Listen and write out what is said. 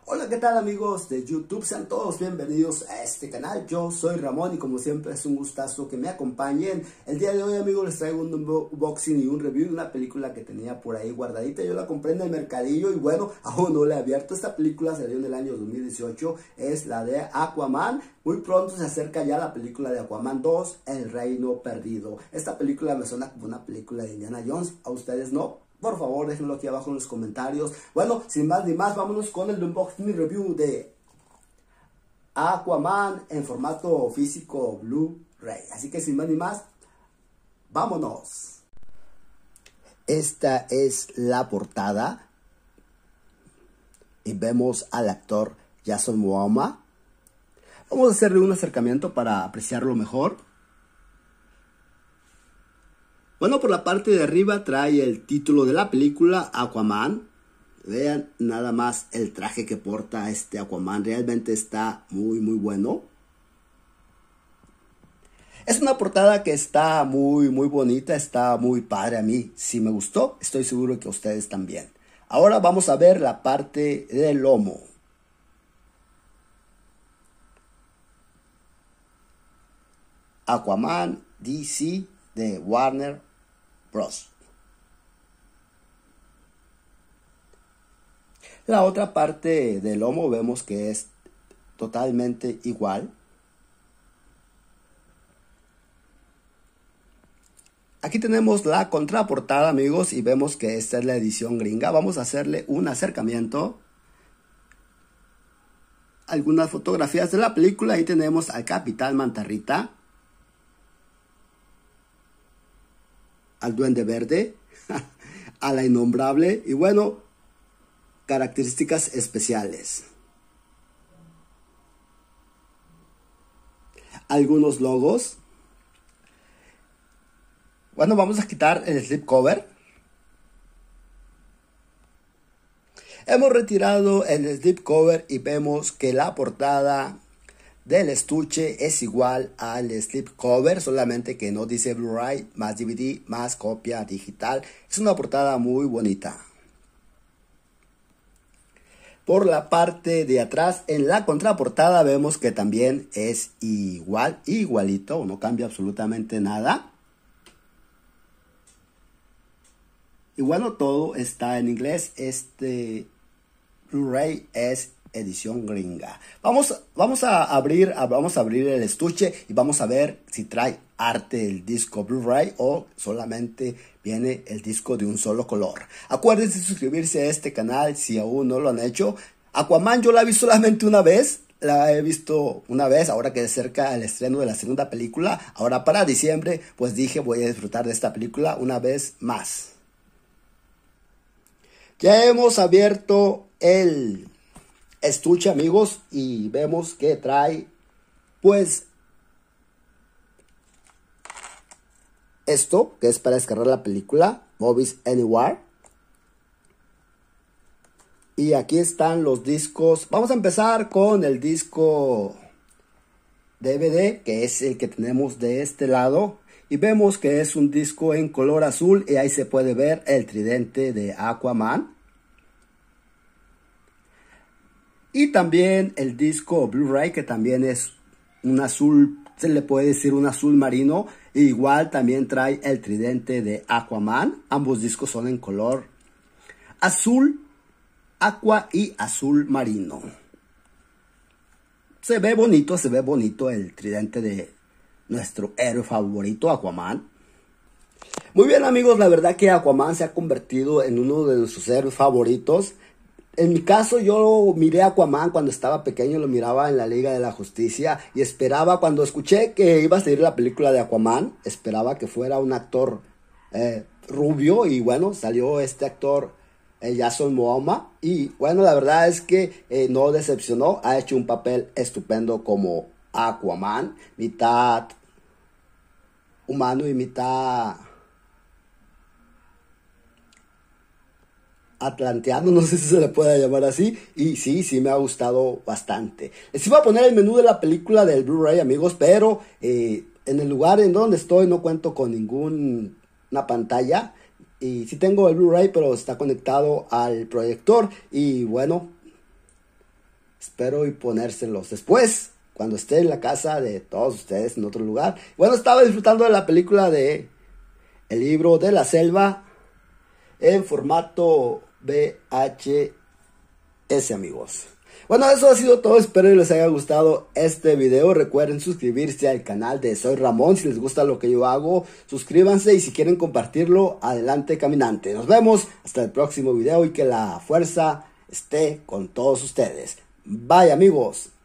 Hola, ¿qué tal amigos de YouTube? Sean todos bienvenidos a este canal. Yo soy Ramón y como siempre es un gustazo que me acompañen. El día de hoy, amigos, les traigo un unboxing y un review de una película que tenía por ahí guardadita. Yo la compré en el mercadillo y bueno, aún no la he abierto. Esta película salió en el año 2018, es la de Aquaman. Muy pronto se acerca ya la película de Aquaman 2, El Reino Perdido. Esta película me suena como una película de Indiana Jones, ¿a ustedes no? Por favor, déjenlo aquí abajo en los comentarios. Bueno, sin más ni más, vámonos con el unboxing y review de Aquaman en formato físico Blu-ray. Así que sin más ni más, vámonos. Esta es la portada. Y vemos al actor Jason Momoa. Vamos a hacerle un acercamiento para apreciarlo mejor. Bueno, por la parte de arriba trae el título de la película, Aquaman. Vean nada más el traje que porta este Aquaman. Realmente está muy bueno. Es una portada que está muy bonita, está muy padre. A mí sí me gustó, estoy seguro que a ustedes también. Ahora vamos a ver la parte del lomo. Aquaman DC de Warner Bros. La otra parte del lomo vemos que es totalmente igual. Aquí tenemos la contraportada, amigos, y vemos que esta es la edición gringa. Vamos a hacerle un acercamiento. Algunas fotografías de la película. Ahí tenemos al Capitán Mantarrita, al Duende Verde, a la Innombrable y bueno, características especiales. Algunos logos. Bueno, vamos a quitar el slipcover. Hemos retirado el slipcover y vemos que la portada del estuche es igual al slipcover, solamente que no dice Blu-ray más DVD más copia digital. Es una portada muy bonita. Por la parte de atrás, en la contraportada, vemos que también es igualito, no cambia absolutamente nada. Y bueno, todo está en inglés. Este Blu-ray es edición gringa. Vamos a abrir el estuche y vamos a ver si trae arte el disco Blu-ray o solamente viene el disco de un solo color. Acuérdense de suscribirse a este canal si aún no lo han hecho. Aquaman yo la vi solamente una vez. La he visto una vez, ahora que se acerca el estreno de la segunda película. Ahora para diciembre, pues dije voy a disfrutar de esta película una vez más. Ya hemos abierto el estuche, amigos, y vemos que trae pues esto que es para descargar la película Movies Anywhere. Y aquí están los discos. Vamos a empezar con el disco DVD, que es el que tenemos de este lado, y vemos que es un disco en color azul y ahí se puede ver el tridente de Aquaman. Y también el disco Blu-ray, que también es un azul, se le puede decir un azul marino. E igual también trae el tridente de Aquaman. Ambos discos son en color azul, aqua y azul marino. Se ve bonito el tridente de nuestro héroe favorito, Aquaman. Muy bien, amigos, la verdad que Aquaman se ha convertido en uno de nuestros héroes favoritos. En mi caso, yo miré a Aquaman cuando estaba pequeño, lo miraba en la Liga de la Justicia y esperaba, cuando escuché que iba a salir la película de Aquaman, esperaba que fuera un actor rubio y bueno, salió este actor Jason Momoa y bueno, la verdad es que no decepcionó, ha hecho un papel estupendo como Aquaman, mitad humano y mitad atlanteano, no sé si se le puede llamar así, y sí me ha gustado bastante. Les iba a poner el menú de la película del Blu-ray, amigos, pero en el lugar en donde estoy no cuento con ninguna pantalla, y sí tengo el Blu-ray, pero está conectado al proyector, y bueno, Espero y ponérselos después, cuando esté en la casa de todos ustedes en otro lugar. Bueno, estaba disfrutando de la película de El libro de la selva en formato VHS, amigos. Bueno, eso ha sido todo. Espero que les haya gustado este video. Recuerden suscribirse al canal de Soy Ramón. Si les gusta lo que yo hago, suscríbanse. Y si quieren compartirlo, adelante, caminante. Nos vemos hasta el próximo video y que la fuerza esté con todos ustedes. Bye, amigos.